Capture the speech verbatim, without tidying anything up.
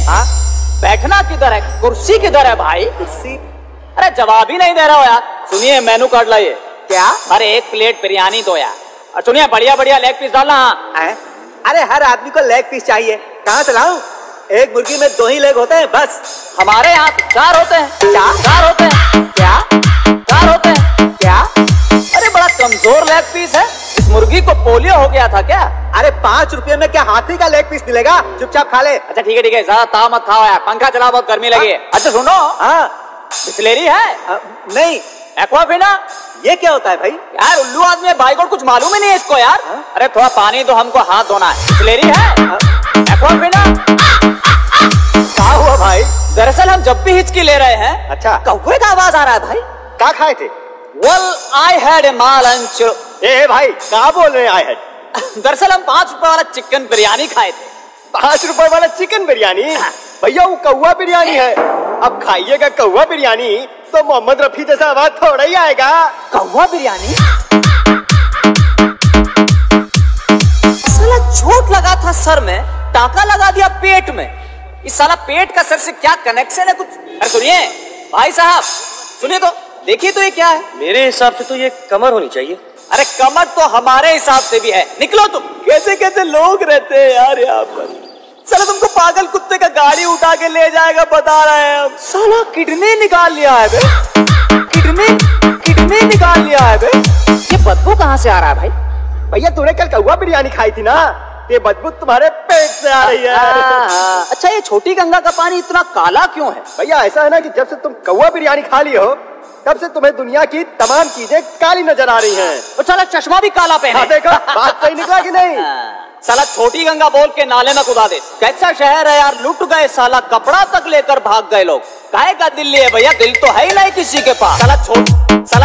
हाँ? बैठना किधर है, कुर्सी किधर है भाई? कुर्सी? अरे जवाब ही नहीं दे रहा हो यार। सुनिए मेनू कार्ड लाइए। क्या? अरे एक प्लेट बिरयानी दो यार, और सुनिए बढ़िया बढ़िया लेग पीस डालना। हाँ? अरे हर आदमी को लेग पीस चाहिए, कहाँ से लाऊं? एक मुर्गी में दो ही लेग होते हैं बस। हमारे यहाँ चार होते हैं। क्या? चार होते हैं। क्या? चार होते हैं। क्या? अरे बड़ा कमजोर लेग पीस है, इस मुर्गी को पोलियो हो गया था क्या? अरे पाँच रुपए में क्या हाथी का लेग पीस मिलेगा? चुपचाप खा ले। अच्छा ठीक है ठीक है, ज्यादा ताव मत खाओ यार, पंखा चलाओ, बहुत गर्मी लगी है। अच्छा सुनो, हाँ? बिस्लेरी है? आ, नहीं। एक्वाफिना? ये क्या होता है भाई? यार उल्लू आदमी है, भाई को कुछ मालूम ही नहीं है इसको यार। हा? अरे थोड़ा पानी तो हमको हाथ धोना है। बिस्लेरी है? एक्वाफिना? क्या हुआ भाई? दरअसल हम जब भी हिचकी ले रहे हैं, अच्छा, कौवे का आवाज आ रहा है भाई। क्या खाए थे? Well, I had a lunch. ए भाई क्या बोल रहे हैं आई हैड? दरअसल हम पाँच रुपए वाला चिकन बिरयानी खाए थे। पाँच रुपए वाला चिकन बिरयानी? भैया वो कौवा बिरयानी है। अब खाइएगा कौवा बिरयानी तो मोहम्मद रफी जैसा आवाज थोड़ा ही आएगा। कौवा बिरयानी? साला चोट लगा था सर में, टाका लगा दिया पेट में। इस साला पेट का सर से क्या कनेक्शन है कुछ? अरे सुनिए भाई साहब, सुनिए तो, देखिए तो ये क्या है? मेरे हिसाब से तो ये कमर होनी चाहिए। अरे कमर तो हमारे हिसाब से भी है। निकलो तुम। कैसे कैसे लोग रहते हैं यार यहाँ पर। साला तुमको पागल कुत्ते का गाड़ी उठा के ले जाएगा बता रहे हैं हम। साला किडनी निकाल लिया है बे, किडनी किडनी निकाल लिया है बे। ये बदबू कहाँ से आ रहा है भाई? भैया तूने कल कौवा बिरयानी खाई थी ना, ये बदबू तुम्हारे पेट से आ रही है। अच्छा ये छोटी गंगा का पानी इतना काला क्यों है? भैया ऐसा है ना कि जब से तुम कौवा बिरयानी खा ली हो तब से तुम्हें दुनिया की तमाम चीजें काली नजर आ रही हैं। तो साला चश्मा भी काला पहने। हाँ देखो, बात सही निकला कि नहीं? साला छोटी गंगा बोल के नाले में कूदा दे। कैसा शहर है यार, लुट गए साला, कपड़ा तक लेकर भाग गए लोग। काहे का दिल्ली है भैया, दिल तो है ही नहीं किसी के पास। साला छोट साला